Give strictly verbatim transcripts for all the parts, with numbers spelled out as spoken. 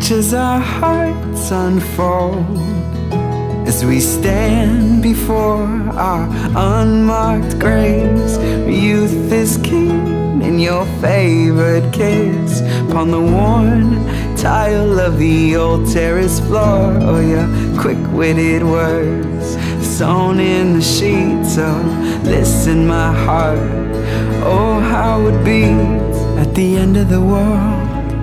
Watch as our hearts unfold as we stand before our unmarked graves. Youth is king and your favorite kiss upon the worn tile of the old terrace floor, or your quick-witted words sewn in the sheets. Oh, listen my heart, oh how it beats at the end of the world.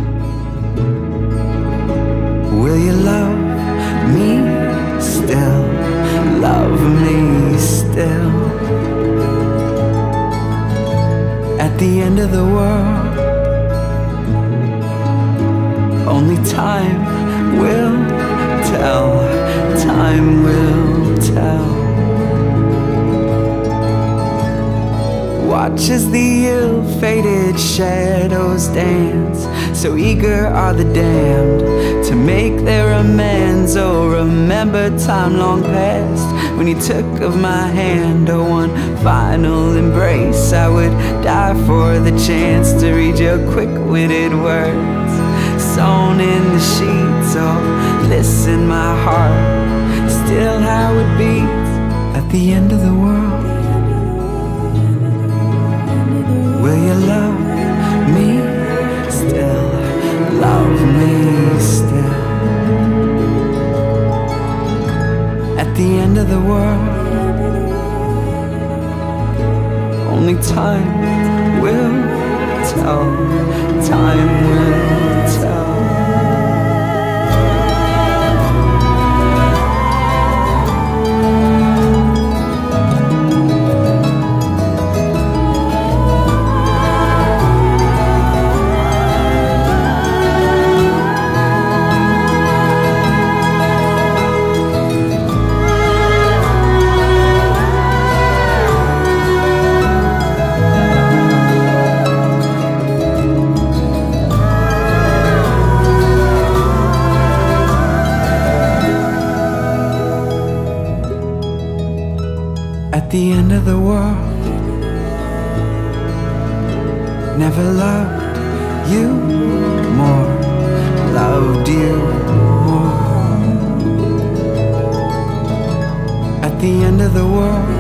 Will you love me still? Love me still? At the end of the world, only time will tell, time will tell. Watch as the ill-fated shadows dance, so eager are the damned to make their amends. Oh, remember time long past when you took of my hand. Oh, one final embrace, I would die for the chance to read your quick-witted words sewn in the sheets. Oh, listen my heart, still how it beats at the end of the world. Will you love me still? Love me still? At the end of the world, only time will tell, time will tell. At the end of the world, never loved you more, loved you more. At the end of the world,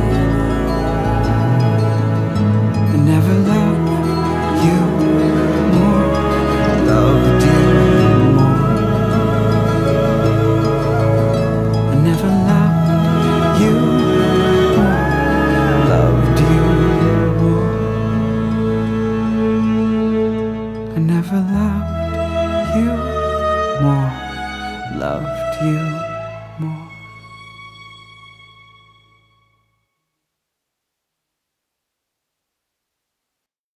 I never loved you more, loved you more. I never loved you. I never loved you more, loved you